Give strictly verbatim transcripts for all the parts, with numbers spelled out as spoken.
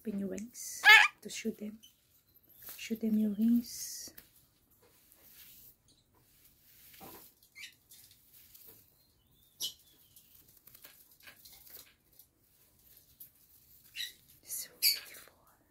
Open your wings to shoot them. Shoot them your wings. So beautiful.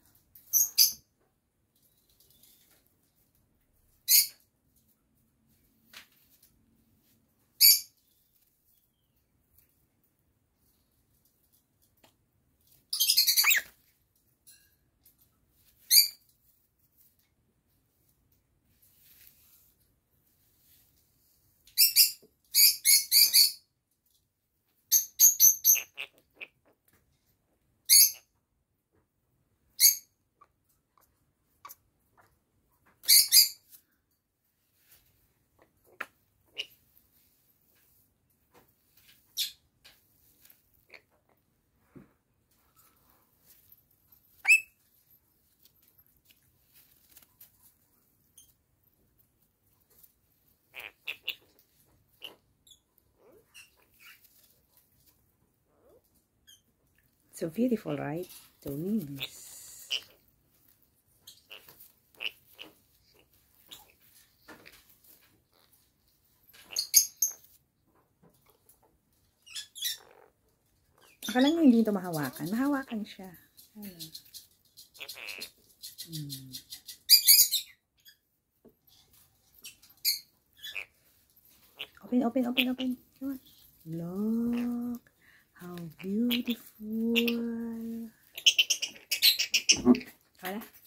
So beautiful, right? The wings. Akala nyo hindi ito mahawakan. Mahawakan siya. Ano? Hmm. Open, open, open, open. Come on. Look. How beautiful. Hala.